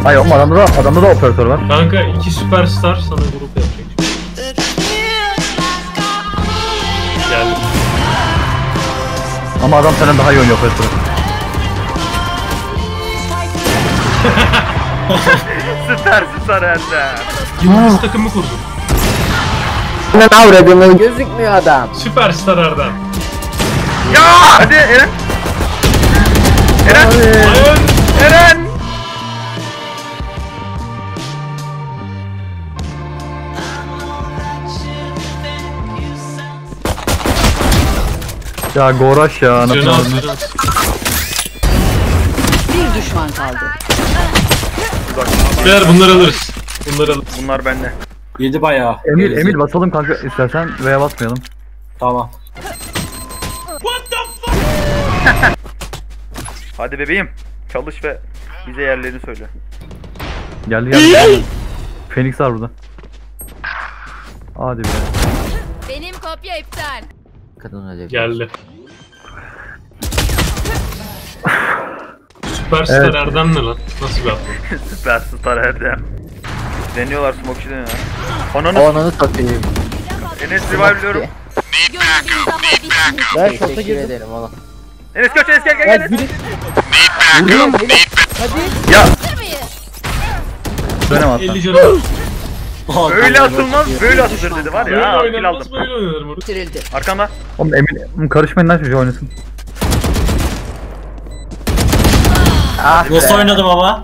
Hayır oğlum adamda da operatör var. Kanka 2 süperstar sana grup yapacak. Geldim. Ama adam senden daha iyi oynuyor operatörü. Süper Erdem. Yıldız takımı kurdum. Ne avradını gözükmüyor adam. Süperstar Erdem. Ya hadi Eren. Hayır. Eren. Ya Goraş ya Canı anasını al, satayım. canı al. Bir düşman kaldı. Beyler bunları alırız. Bunları alırız. Bunlar bende. Yedi bayağı. Emil basalım kanka istersen veya basmayalım. Tamam. Hadi bebeğim. Çalış ve bize yerlerini söyle. Geldi. Phoenix var burada. Hadi be. Benim kopya iptal. Kadın öyle. Geldi. Süperstar Evet. Erdem ne lan? Nasıl bir atlı? Süper Erdem. Deniyorlar smoke'çı deniyorlar. Ananı Ananı satayım. Enes revive'lıyorum. Ben şorta ederim oğlum. Enes kaç Enes gel. Vuruyorum. Ya Dönem atla. 50 canı var. öyle atılmaz böyle atılır dedi var Böyle ya. Kill oynanmaz aldım. böyle oynanır Murat. Bitirildi. Arkamda. Oğlum Emil karışmayın lan çocuğu oynasın. Ah Nasıl be. oynadım ama?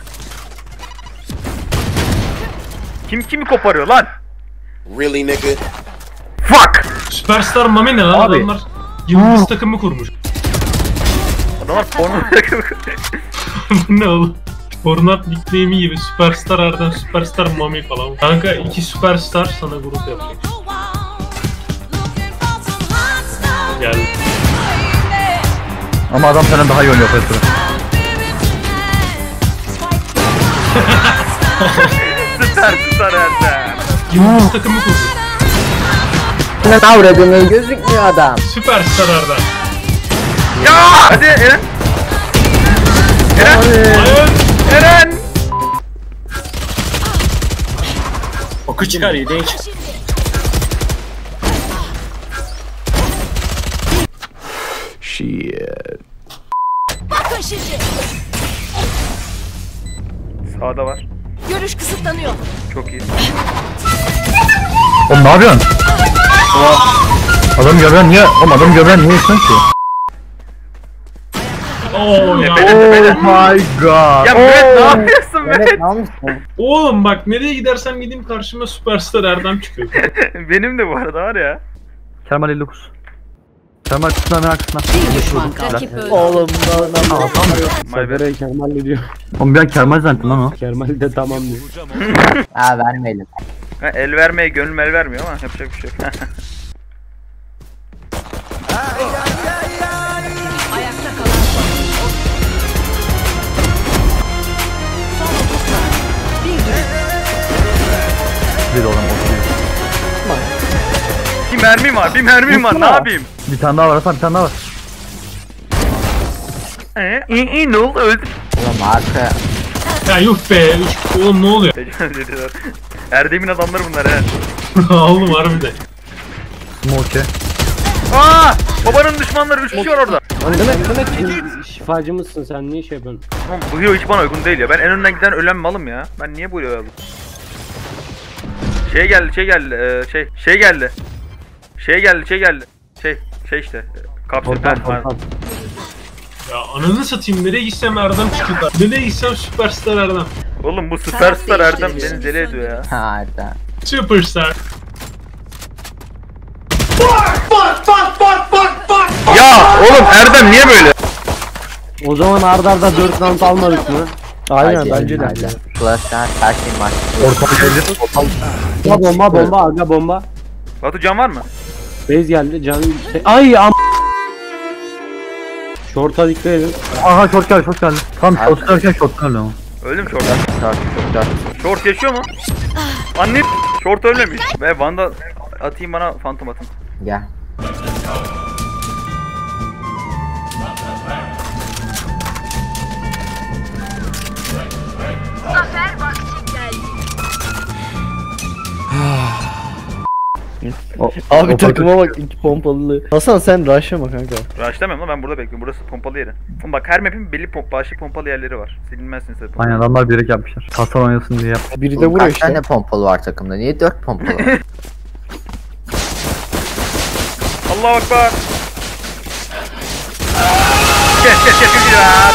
Kim kimi koparıyor lan? Really, nigga? Fuck. Süperstar Mami ne lan? Abi. Adamlar yıldız takımı kurmuş. Adamlar porno Bu ne oğlum? Fortnite nickname'i gibi Süperstar Erdem, Süperstar Mami falan. Kanka 2 süperstar sana grup yapacak. Geldi. Ama adam senden daha iyi oynuyor operatörü. süper Erdem. Yıldız takımı kurmuş. Ne avradını gözükmüyor adam. Süperstar Erdem. Ya hadi Eren. Hayır. Eren. Oku çıkar iyi değiş. Bakın şimdi. Sağda var. Görüş kısıtlanıyor. Çok iyi. Oğlum ne yapıyorsun? Adam göbeğen niye? Oğlum adam göbeğen niye istiyorsun ki? Oo ya. Oh my god. Ya Mehmet ne yapıyorsun Evet Mehmet? ne almışsın? Oğlum bak nereye gidersem gideyim karşıma Süperstar Erdem çıkıyor. Benim de bu arada var ya. Kemal 59. Kemal kısmına hemen arkasına. Bir düşman kaldı. Rakip öldü. Oğlum My bad. Kemal ne diyor? Oğlum ben Kemal zannettim lan o. Kemal de tamam diyor. Ha vermeyelim. Ha, el vermeye gönlüm el vermiyor ama yapacak bir şey yok. Ayakta kalan son. Son 30 saniye. Bir düşman. Bir de oğlum oturuyor. bir mermim var ne yapayım? Bir tane daha var Hasan bir tane daha var. Ne oldu öldüm. Oğlum arka. Ya yuh be. Oğlum ne oluyor? Dediler. Erdem'in adamları bunlar he. Oğlum harbiden. Smoke. Aa! Babanın düşmanları 3 kişi var orada. Lan demek şifacı mısın sen niye şey yapıyorsun? Tamam, bu hero hiç bana uygun değil ya. Ben en önden giden ölen malım ya. Ben niye bu hero'yu aldım? Şey geldi. Şey işte. Kapsül Portal ben. portal. Ya ananı satayım nereye gitsem Erdem çıkıyor. Nereye gitsem Süperstar Erdem. Oğlum bu süperstar Erdem beni deli ediyor ya. Ha Erdem. Süperstar. Ya oğlum Erdem niye böyle? O zaman arda arda 4 round almadık mı? Aynen Hadi, bence de. hadi. Flash'tan her şey var. Ortam geldi. Bomba aga bomba. Batu can var mı? Base geldi canım. Ay am. Short'a dikkat edin. Aha short geldi. Tam short derken short geldi ama. Öldüm short. Çok. Short yaşıyor mu? Anne short ölmemiş. Ve Van'da atayım bana phantom atın. Gel. Abi O takıma bak 2 pompalı. Hasan sen rush'lama kanka. Rush'lamıyorum lan, ben burada bekliyorum. Burası pompalı yeri. Oğlum bak, her map'in belli başlı pompalı yerleri var. Silinmezsin zaten. Aynen, adamlar bilerek yapmışlar. Hasan oynasın diye yapmışlar. Biri de vuruyor Kaç işte. tane pompalı var takımda? Niye 4 pompalı var? Allahu Ekber. Kes ya.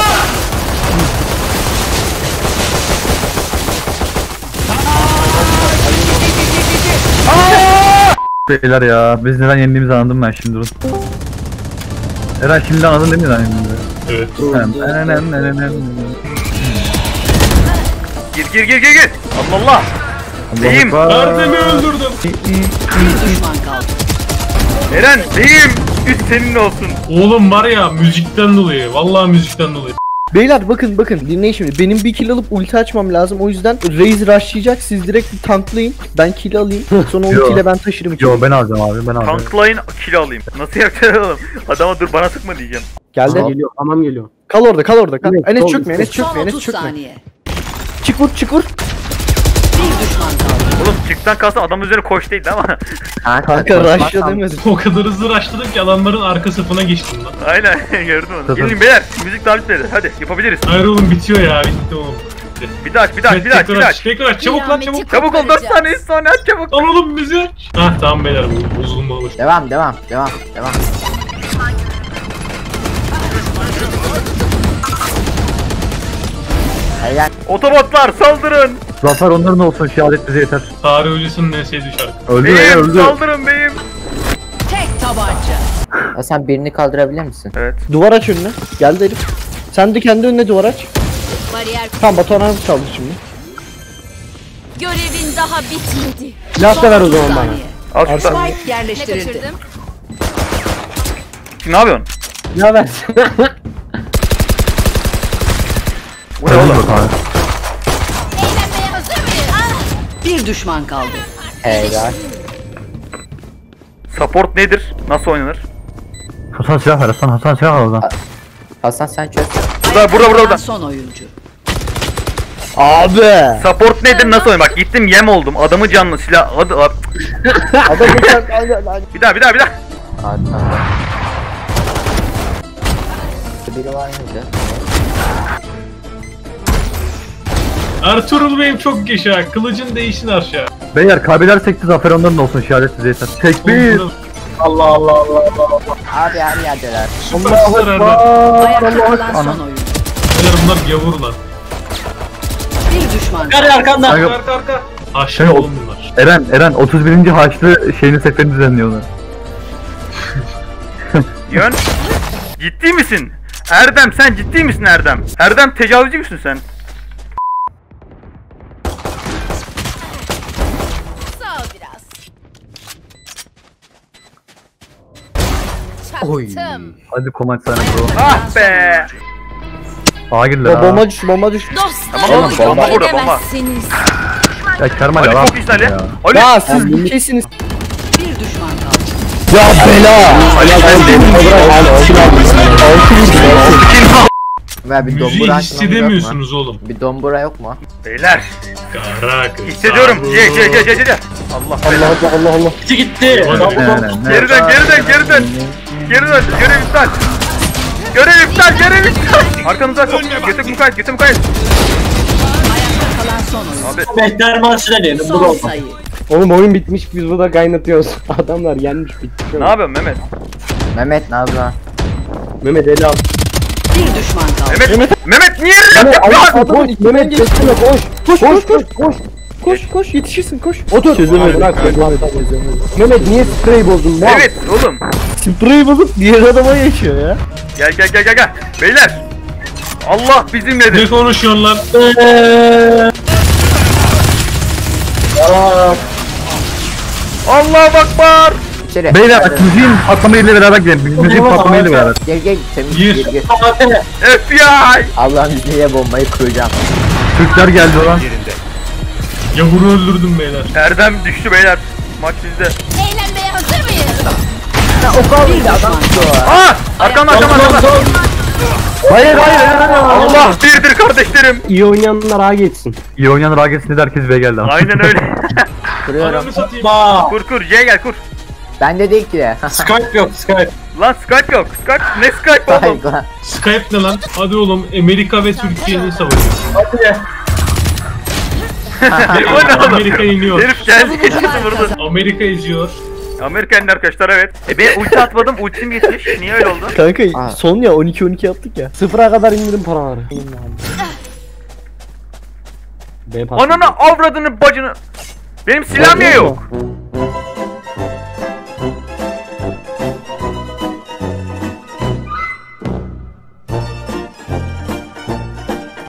Beyler ya, biz neden yendiğimizi anladım ben şimdi, durun. Eren şimdi anladın değil mi neden yendiğimizi? Evet. Gir. Allah. Deyim. Erdem'i öldürdüm. Bir düşman kaldı. Eren deyim. Üst senin olsun. Oğlum var ya, müzikten dolayı. Vallahi müzikten dolayı. Beyler bakın dinleyin şimdi. Benim bir kill alıp ulti açmam lazım. O yüzden Raze rushlayacak. Siz direkt bir tanklayın. Ben kill alayım. Sonra Yo. ultiyle ben taşırım içeri. Yo, ben alacağım abi, ben alacağım. Tanklayın, kill alayım. Nasıl yapacağız oğlum? Adama dur, bana sıkma diyeceğim. Geldi. Geliyor. Tamam geliyor. Kal orada. Kal. Evet, Enes sol, çökme. Enes Son çökme. 30 saniye. Çık vur. Bir düşman kaldı. Oğlum çıktan kalsam adamın üzerine koş değildi ama. Kanka rushla demedim. O kadar hızlı rushladım ki adamların arka safına geçtim lan. Aynen gördüm onu. Tabii. Gelin beyler, müzik daha bitmedi. Hadi yapabiliriz. Hayır oğlum, bitiyor ya, bitti oğlum. Bitti. Bir daha aç. Tekrar aç, çabuk lan çabuk. Çabuk ol, 4 saniye sonra aç çabuk. Lan oğlum müziği aç. Hah tamam beyler, bu bozulma olur. Devam. Helal. Otobotlar saldırın. Zafer onların olsun, şehadet bize yeter. Tarih Hocası'nın neseydi şarkı. Öldü Beyim öldü. saldırın beyim. Tek tabanca. Hasan birini kaldırabilir misin? Evet. Duvar aç önüne. Geldi herif. Sen de kendi önüne duvar aç. Bariyer. Tamam Batuhan'a kaldı şimdi. Görevin daha bitmedi. Silah da ver o Son 30 zaman bana. saniye. Al şurada. Spike yerleştirildi. Ne yapıyorsun? Ya ver. Bu ne oğlum? Eğlenmeye hazır mıyız? Bir düşman kaldı. Helal. Support nedir? Nasıl oynanır? Hasan silah ver, Hasan silah al o zaman. Hasan sen çöz. Burada. Son oyuncu. Abi. Support nedir? Nasıl oynanır? Bak gittim yem oldum. Adamı canlı silah. Hadi. Adam Bir daha. Arkanda. Biri var mıydı? Ertuğrul Bey'im çok geç ha. Kılıcın değişsin aşağı. Beyler kaybedersek de zafer onların olsun, şehadet bize yeter. Tekbir. Allah. Abi her yerdeler. Süperstar Erdem. Ayakta kalan son oyuncu. Beyler bunlar gavur lan. Bir düşman Gel kaldı. arkanda. Arka. Aşağı Şey, oğlum bunlar. Eren 31. Haçlı şeyini seferini düzenliyorlar. Yön. Ciddi misin? Erdem sen ciddi misin Erdem? Erdem tecavüzcü müsün sen? Sağ ol biraz. Oy. Çaktım. Hadi komaç sana bro. Ah be! Ağa girdiler ha. bomba düş. Tamam oğlum, bomba burada, bomba. edemezsiniz. Ya Kermal Ali ya. çok iyisin Ali. Ya. Ali. Ya siz bir kesiniz. Bir düşman kaldı. Ya bela. Ver bir Müziği dombura açmamız yok mu? hissedemiyorsunuz oğlum. Bir dombura yok mu? Beyler Karak. hissediyorum. C. Allah belanı. Allah. Gitti. Geri dön. Görev iptal. Arkanıza götür mukayet. Ayakta kalan son oyuncu. Abi Mehter maçına diyelim. Bu da Son olmaz. sayı. Oğlum oyun bitmiş biz burada kaynatıyoruz. Adamlar yenmiş bitmiş. ne yapıyorsun Mehmet? Mehmet ne yapıyor? Mehmet eli al. Bir düşman kaldı. Mehmet niye yapıyorsun? Mehmet geçsene koş yetişirsin koş. Otur. Çözemedim. Mehmet niye spreyi bozdun? Evet oğlum. Spreyi bozup diğer adama geçiyor ya. Gel. Beyler. Allah Ne bizimledir. konuşuyorsun lan? Allah akbar. İçeri. Beyler bak, müziğin patlamayla beraber gidelim. Müziğin patlamayla beraber. Gel Semih Gir. gir. FBI. Allah'ın izniyle bombayı kuracağım. Türkler geldi lan. Gavuru öldürdüm beyler. Erdem düştü beyler. Maç bizde. Eğlenmeye hazır mıyız? Bir düşman. Aa! Arkamda. Hayır. Allah birdir kardeşlerim. İyi oynayanlar A geçsin. İyi oynayan Rages'in de herkes B geldi. Aynen öyle. Kuruyorum. Ananı satayım. Ba. Kur kur C'ye gel kur. Bende değil ki de. Skype yok Skype. Lan Skype yok. Skype ne Skype oğlum? Vay lan. Skype ne lan? Hadi oğlum Amerika ve Türkiye'nin savaşı. Hadi. O ne oğlum? Amerika iniyor. Herif geldi geçti vurdu. Amerika eziyor. Amerika'nın arkadaşlar evet. Ben ulti atmadım ultim geçmiş. Niye öyle oldu? Kanka son ya 12-12 yaptık ya. Sıfıra kadar indirim paraları. B pas. Ananı avradını bacını. Benim silahım niye yok?